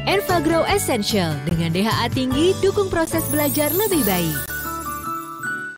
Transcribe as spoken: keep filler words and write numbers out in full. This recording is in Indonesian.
Enfagrow Essential dengan D H A tinggi dukung proses belajar lebih baik.